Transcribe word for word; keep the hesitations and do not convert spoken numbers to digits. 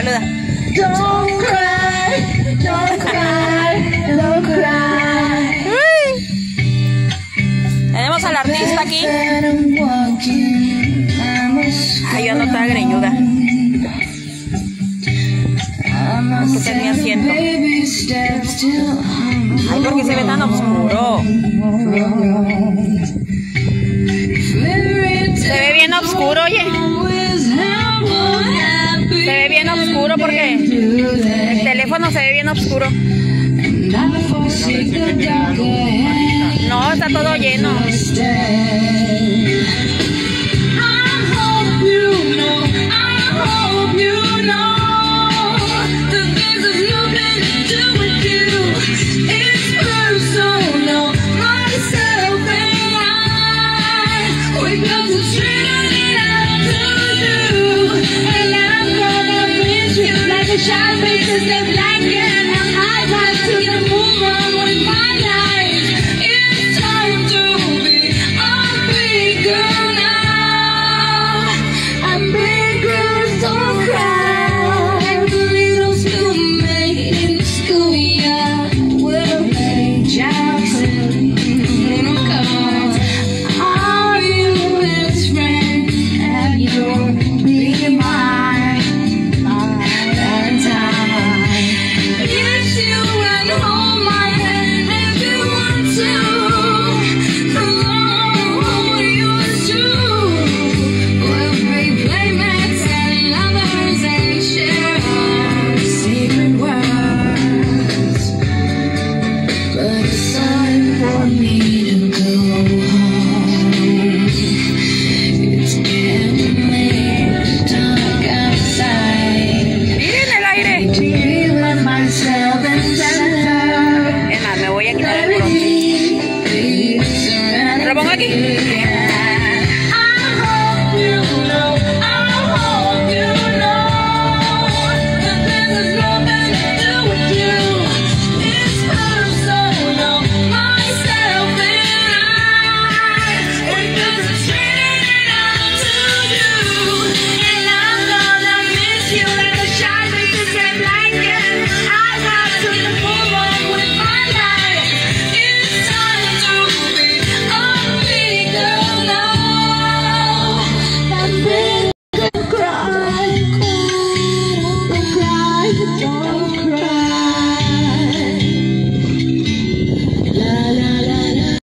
saluda. Don't cry, don't cry, don't cry. Uy. Tenemos al artista aquí. Ay, yo ando toda greñuda. ¿Qué tenía asiento? Ay, ¿por qué se ve tan oscuro? Se ve bien oscuro, oye. Se ve bien oscuro porque el teléfono se ve bien oscuro. No, está todo lleno. Shine faces and black.